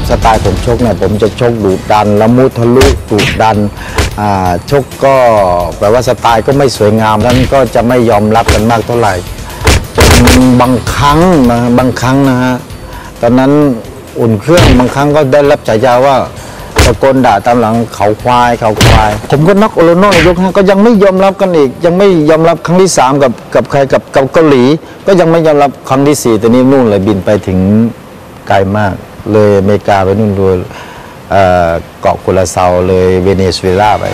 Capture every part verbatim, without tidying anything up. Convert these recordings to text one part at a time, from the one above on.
สไตล์ผมชกเนี่ยผมจะชกดุดันละมุทะลุดุดันชกก็แปลว่าสไตล์ก็ไม่สวยงามนั้นก็จะไม่ยอมรับกันมากเท่าไหร่จนบางครั้งนะบางครั้งนะฮะตอนนั้นอุ่นเครื่องบางครั้งก็ได้รับฉายาว่าตะโกนด่าตามหลังเขาควายเขาควายผมก็น็อกโอโลโน่ยกห้าก็ยังไม่ยอมรับกันอีกยังไม่ยอมรับครั้งที่สามกับกับใครกับกับเกาหลีก็ยังไม่ยอมรับครั้งที่สี่แต่นี้นู่นเลยบินไปถึงไกลมากเลยอเมริกาไปนู่นดูเกาะกุลาเซาเลยเวเนซุเอลาไป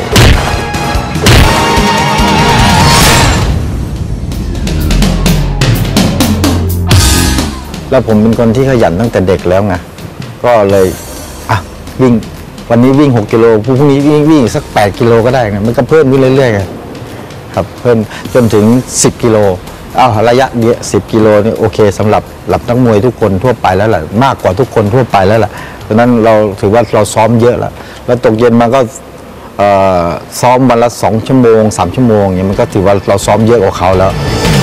แล้วผมเป็นคนที่ขยันตั้งแต่เด็กแล้วไงก็เลยอ่ะวิ่งวันนี้วิ่งหกกิโลพรุ่งนี้วิ่งวิ่งสักแปดกิโลก็ได้ไงมันก็เพิ่มขึ้นเรื่อยๆไงครับเพิ่มจนถึงสิบกิโลอ้าวระยะเนี้ยสิบกิโลนี่โอเคสำหรับหลับนักมวยทุกคนทั่วไปแล้วแหละมากกว่าทุกคนทั่วไปแล้วแหละดังนั้นเราถือว่าเราซ้อมเยอะแล้วแล้วตกเย็นมาก็ซ้อมวันละสองชั่วโมงสามชั่วโมงเนี่ยมันก็ถือว่าเราซ้อมเยอะกว่าเขาแล้ว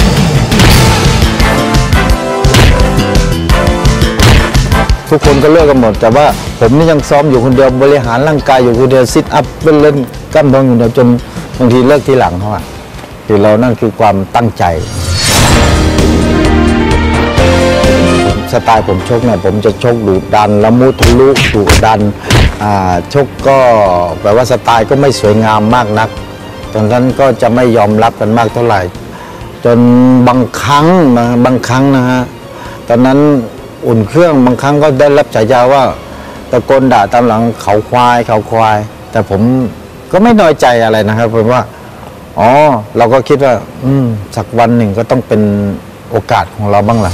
ทุกคนก็เลิกกันหมดแต่ว่าผมนี่ยังซ้อมอยู่คนเดียวบริหารร่างกายอยู่คนเดียวซิทอัพเล่นกล้ามท้องอยู่เดียวจนบางทีเลิกทีหลังเขาอะคือเรานั่นคือความตั้งใจสไตล์ผมชกเนี่ยผมจะชกดุดันละมุทะลุดุดันชกก็แปลว่าสไตล์ก็ไม่สวยงามมากนักตอนนั้นก็จะไม่ยอมรับกันมากเท่าไหร่จนบางครั้งนะบางครั้งนะฮะตอนนั้นอุ่นเครื่องบางครั้งก็ได้รับฉายาว่าตะโกนด่าตามหลังเขาควายเขาควายแต่ผมก็ไม่น้อยใจอะไรนะครับเพราะว่าอ๋อเราก็คิดว่าอืมสักวันหนึ่งก็ต้องเป็นโอกาสของเราบ้างล่ะ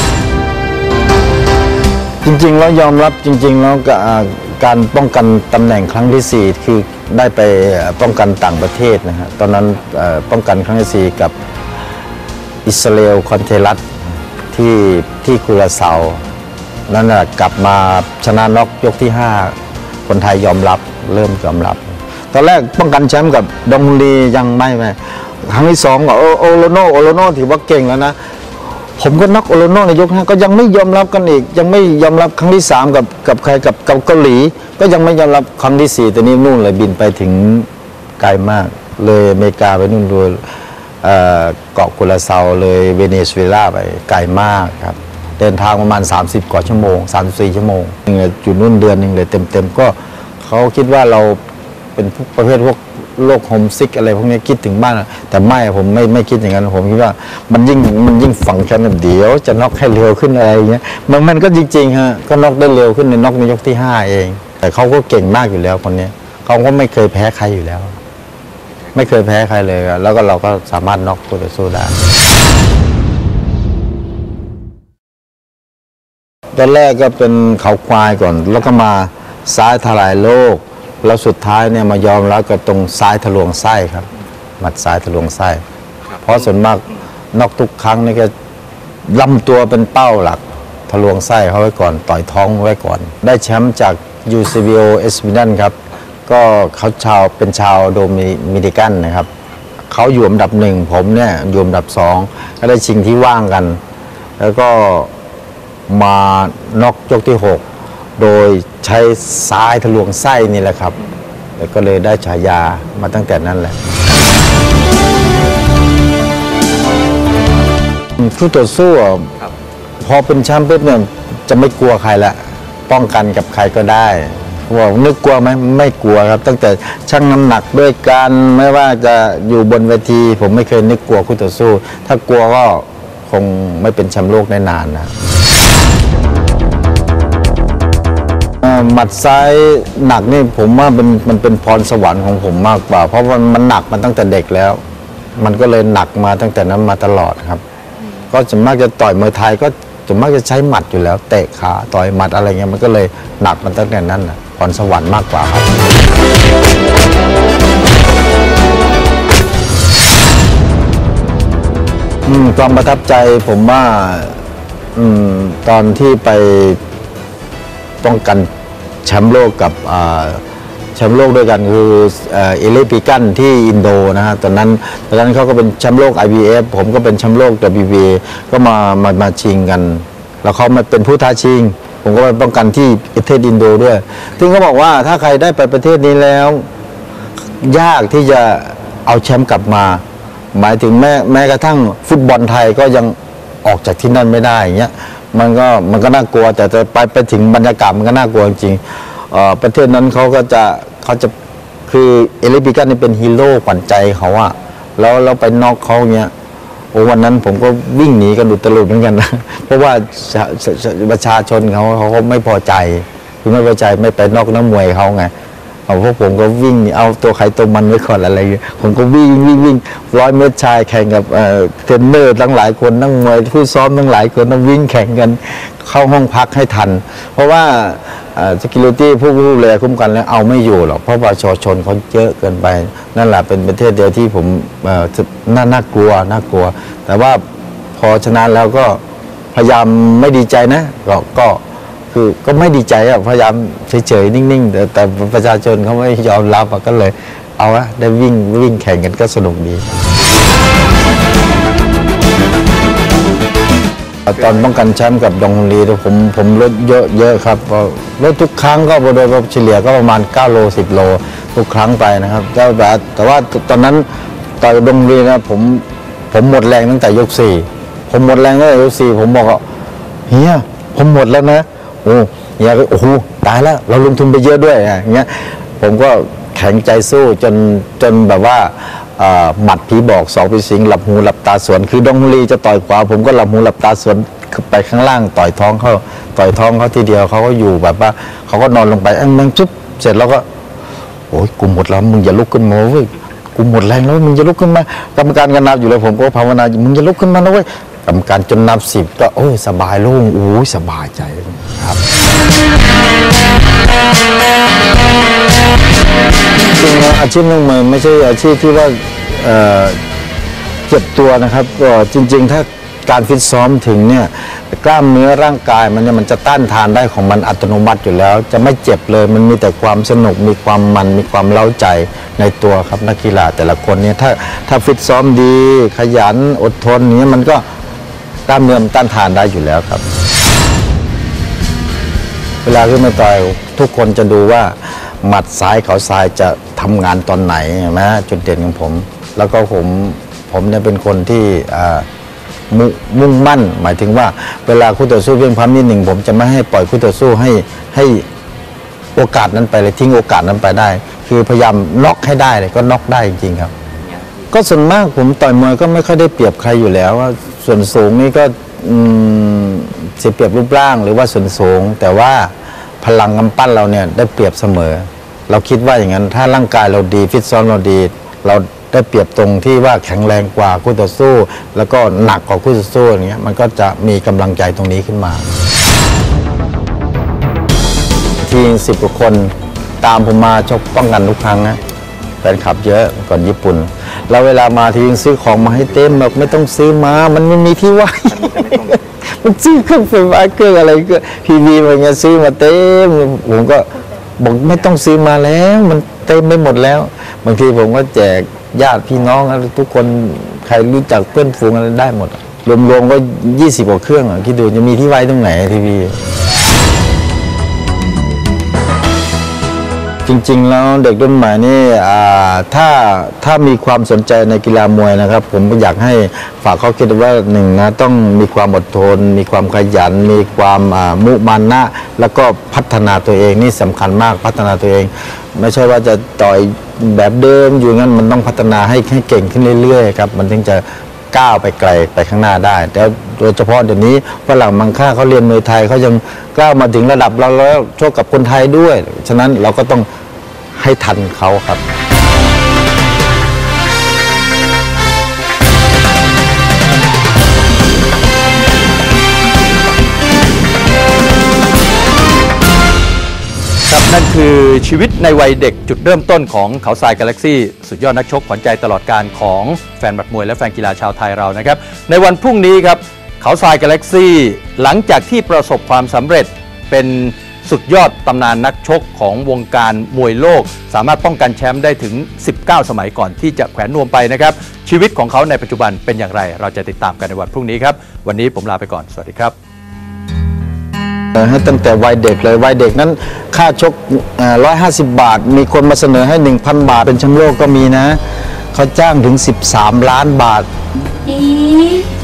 จริงๆแล้วยอมรับจริงๆแล้วการป้องกันตำแหน่งครั้งที่สี่คือได้ไปป้องกันต่างประเทศนะฮะตอนนั้นป้องกันครั้งที่สี่กับอิสราเอลคอนเทรัสที่ที่กุลาเซานั่นแหละกลับมาชนะน็อกยกที่ห้าคนไทยยอมรับเริ่มยอมรับตอนแรกป้องกันแชมป์กับดงลียังไม่ไปครั้งที่สองก็โอโลโนโอโลโนถือว่าเก่งแล้วนะผมก็น็อกโอโลโนในยกห้าก็ยังไม่ยอมรับกันอีกยังไม่ยอมรับครั้งที่สามกับกับใครกับกับเกาหลีก็ยังไม่ยอมรับครั้งที่สี่แต่นี้นู่นเลยบินไปถึงไกลมากเลยอเมริกาไปนู่นดูเกาะกุลาเซาเลยเวเนซุเอลาไปไกลมากครับเดินทางประมาณสามสิบกว่าชั่วโมงสามสิบสี่ชั่วโมงอยู่นู่นเดือนหนึ่งเลยเต็มๆก็เขาคิดว่าเราเป็นประเภทพวกโรคโฮมซิกอะไรพวกนี้คิดถึงบ้านแต่ไม่ผมไม่ไม่คิดอย่างนั้นผมคิดว่ามันยิ่งมันยิ่งฝังใจเดี๋ยวจะน็อกให้เร็วขึ้นอะไรอย่างเงี้ยมันมันก็จริงๆฮะก็น็อกได้เร็วขึ้นในน็อกในยกที่ห้าเองแต่เขาก็เก่งมากอยู่แล้วคนนี้เขาก็ไม่เคยแพ้ใครอยู่แล้วไม่เคยแพ้ใครเลยแล้วก็เราก็สามารถน็อกคู่ต่อสู้ได้ตอนแรกก็เป็นเขาควายก่อนแล้วก็มาซ้ายทลายโลกแล้วสุดท้ายเนี่ยมายอมรับกับตรงซ้ายทะลวงไส้ครับหมัดซ้ายทะลวงไส้เพราะส่วนมากน็อกทุกครั้งนี่ก็ลำตัวเป็นเป้าหลักทะลวงไส้เขาไว้ก่อนต่อยท้องไว้ก่อนได้แชมป์จาก ยู ซี บี โอ เอสมินันครับก็เขาชาวเป็นชาวโดมินิกันนะครับเขาอยู่อันดับหนึ่งผมเนี่ยอยู่อันดับสองก็ได้ชิงที่ว่างกันแล้วก็มาน็อกยกที่หกโดยใช้ซ้ายทะลวงไส้นี่แหละครับแล้วก็เลยได้ฉายามาตั้งแต่นั้นแหละคู่ต่อสู้พอเป็นแชมป์ปุ๊บเนี่ยจะไม่กลัวใครละป้องกันกับใครก็ได้บอกนึกกลัวไหมไม่กลัวครับตั้งแต่ชั่งน้ำหนักด้วยกันไม่ว่าจะอยู่บนเวทีผมไม่เคยนึกกลัวคู่ต่อสู้ถ้ากลัวก็คงไม่เป็นแชมป์โลกได้นานนะหมัดซ้ายหนักนี่ผมว่าเป็นมันเป็นพรสวรรค์ของผมมากกว่าเพราะมันมันหนักมันตั้งแต่เด็กแล้วมันก็เลยหนักมาตั้งแต่นั้นมาตลอดครับก็ส่วนมากจะต่อยมวยไทยก็ส่วนมากจะใช้หมัดอยู่แล้วเตะขาต่อยหมัดอะไรเงี้ยมันก็เลยหนักมันตั้งแต่นั้นนะพรสวรรค์มากกว่าครับความประทับใจผมว่าอืมตอนที่ไปป้องกันแชมป์โลกกับแชมป์โลกด้วยกันคือเอเลปิกันที่อินโดนะฮะตอนนั้นตอนนั้นเขาก็เป็นแชมป์โลก ไอ บี เอฟ ผมก็เป็นแชมป์โลก ดับเบิลยู บี เอ ก็มามามาชิงกันแล้วเขามาเป็นผู้ท้าชิงผมก็ไปป้องกันที่ประเทศอินโดด้วยซึ่งเขาบอกว่าถ้าใครได้ไปประเทศนี้แล้วยากที่จะเอาแชมป์กลับมาหมายถึงแม้แม้กระทั่งฟุตบอลไทยก็ยังออกจากที่นั่นไม่ได้อย่างเงี้ยมันก็มันก็น่ากลัวแต่จะไปไปถึงบรรยากาศมันก็น่ากลัวจริงๆประเทศนั้นเขาก็จะเขาจะคือเอลิปิกันนี่เป็นฮีโร่ขวัญใจเขาอะแล้วเราไปน็อกเขาเงี้ยโอ้วันนั้นผมก็วิ่งหนีกันดุตลุดเหมือนกันนะเพราะว่าประชาชนเขาเขาก็ไม่พอใจคือไม่พอใจไม่ไปนอกน้ำมวยเขาไงเอาพวกผมก็วิ่งเอาตัวใครตัวมันไว้ก่อนอะไรอย่างเงี้ยผมก็วิ่งวิ่งวิ่งร้อยเมตรชายแข่งกับเทรนเนอร์ทั้งหลายคนทั้งมวยผู้ซ้อมทั้งหลายคนต้องวิ่งแข่งกันเข้าห้องพักให้ทันเพราะว่าsecurity ผู้ดูแลคุ้มกันแล้วเอาไม่อยู่หรอกเพราะประชาชนเขาเยอะเกินไปนั่นแหละเป็นประเทศเดียวที่ผมน่าน่ากลัวน่ากลัวแต่ว่าพอชนะแล้วก็พยายามไม่ดีใจนะก็ก็คือก็ไม่ดีใจอะพยายามเฉยๆนิ่งๆแต่แต่ประชาชนเขาไม่ยอมรับก็เลยเอาอะได้วิ่งวิ่งแข่งกันก็สนุกดีตอนป้องกันแชมป์กับดงฮุนลีผมผมลดเยอะเยอะครับลดทุกครั้งก็โดยเฉลี่ยก็ประมาณเก้าโลสิบโลทุกครั้งไปนะครับแต่แต่ว่าตอนนั้นต่อยดงฮุนลีนะผมผมหมดแรงตั้งแต่ยกสี่ผมหมดแรงตั้งแต่ยกสี่ผมบอกว่าเฮียผมหมดแล้วนะโอ้เฮียโอ้โหตายแล้วเราลงทุนไปเยอะด้วยอย่างเงี้ยผมก็แข็งใจสู้จนจนแบบว่าหมัดผีบอกสองผีสิงหลับหูหลับตาสวนคือดงฮุนลีจะต่อยขวาผมก็หลับหูหลับตาสวนไปข้างล่างต่อยท้องเขาต่อยท้องเขาทีเดียวเขาก็อยู่แบบว่าเขาก็นอนลงไปอันนึงจุ๊บเสร็จแล้วก็โอ้ยกูหมดแล้วมึงอย่าลุกขึ้นมาเว้ยกูหมดแรงแล้วมึงอย่าลุกขึ้นมากรรมการกันนับอยู่เลยผมก็ภาวนามึงอย่าลุกขึ้นมานะเว้ยกรรมการจนนับสิบก็โอ้ยสบายโล่งโอ้ยสบายใจครับจริงๆอาชีพนักมวยไม่ใช่อาชีพที่ว่าเจ็บตัวนะครับก็จริงๆถ้าการฟิตซ้อมถึงเนี่ยกล้ามเนื้อร่างกายมันเนี่ยมันจะต้านทานได้ของมันอัตโนมัติอยู่แล้วจะไม่เจ็บเลยมันมีแต่ความสนุกมีความมันมีความเล้าใจในตัวครับนักกีฬาแต่ละคนเนี่ยถ้าถ้าฟิตซ้อมดีขยันอดทนนี้มันก็กล้ามเนื้อมันต้านทานได้อยู่แล้วครับเวลาขึ้นมาต่อยทุกคนจะดูว่าหมัดซ้ายเขาซ้ายจะทำงานตอนไหนนะจุดเด่นของผมแล้วก็ผมผมเนี่ยเป็นคนที่มุ่งมั่นหมายถึงว่าเวลาคู่ต่อสู้เพียงพร้ำนิดหนึ่งผมจะไม่ให้ปล่อยคู่ต่อสู้ให้ให้โอกาสนั้นไปเลยทิ้งโอกาสนั้นไปได้คือพยายามน็อกให้ได้เลยก็น็อกได้จริงๆครับก็ส่วนมากผมต่อยมวยก็ไม่ค่อยได้เปรียบใครอยู่แล้วว่าส่วนสูงนี่ก็เสียเปรียบรูปร่างหรือว่าส่วนสูงแต่ว่าพลังกำปั้นเราเนี่ยได้เปรียบเสมอเราคิดว่าอย่างนั้นถ้าร่างกายเราดีฟิตซ้อมเราดีเราได้เปรียบตรงที่ว่าแข็งแรงกว่าคู่ต่อสู้แล้วก็หนักกว่าคู่ต่อสู้อย่างเงี้ยมันก็จะมีกำลังใจตรงนี้ขึ้นมาทีมสิบกว่าคนตามผมมาชกป้องกันทุกครั้งนะแฟนคลับเยอะก่อนญี่ปุ่นแล้วเวลามาทีมซื้อของมาให้เต็มแบบไม่ต้องซื้อมามันไม่มีที่ไว้ มันซื้อเครื่องไฟฟ้าเครื่องอะไรก็พีวีอะไรเงี้ยซื้อมาเต็มผมก็บอกไม่ต้องซื้อมาแล้วมันเต็มไม่หมดแล้วบางทีผมก็แจกญาติพี่น้องทุกคนใครรู้จักเพื่อนฝูงอะไรได้หมดรวมๆก็ยี่สิบกว่าเครื่องอ่ะคิดดูจะมีที่ไว้ตรงไหนทีวีจริงๆแล้วเด็กรุ่นใหม่นี่ถ้าถ้ามีความสนใจในกีฬามวยนะครับผมอยากให้ฝากเขาคิดว่าหนึ่งนะต้องมีความอดทนมีความขยันมีความมุมานะแล้วก็พัฒนาตัวเองนี่สำคัญมากพัฒนาตัวเองไม่ใช่ว่าจะต่อยแบบเดิมอยู่งั้นมันต้องพัฒนาให้ให้เก่งขึ้นเรื่อยๆครับมันถึงจะก้าวไปไกลไปข้างหน้าได้แต่โดยเฉพาะเดี๋ยวนี้ฝรั่งบางค่าเขาเรียนมวยไทยเขายังก้าวมาถึงระดับเราแล้วชกกับคนไทยด้วยฉะนั้นเราก็ต้องให้ทันเขาครับครับนั่นคือชีวิตในวัยเด็กจุดเริ่มต้นของเขาทรายกาแล็กซี่สุดยอดนักชกขวัญใจตลอดการของแฟนบัดมวยและแฟนกีฬาชาวไทยเรานะครับในวันพรุ่งนี้ครับเขาทรายกาแล็กซี่หลังจากที่ประสบความสำเร็จเป็นสุดยอดตำนานนักชกของวงการมวยโลกสามารถป้องกันแชมป์ได้ถึงสิบเก้าสมัยก่อนที่จะแขวนนวมไปนะครับชีวิตของเขาในปัจจุบันเป็นอย่างไรเราจะติดตามกันในวันพรุ่งนี้ครับวันนี้ผมลาไปก่อนสวัสดีครับในอให้ตั้งแต่วัยเด็กเลยวัยเด็กนั้นค่าชกร้อยห้าสิบบาทมีคนมาเสนอให้ หนึ่งพัน บาทเป็นแชมป์โลกก็มีนะเขาจ้างถึงสิบสามล้านบาทอี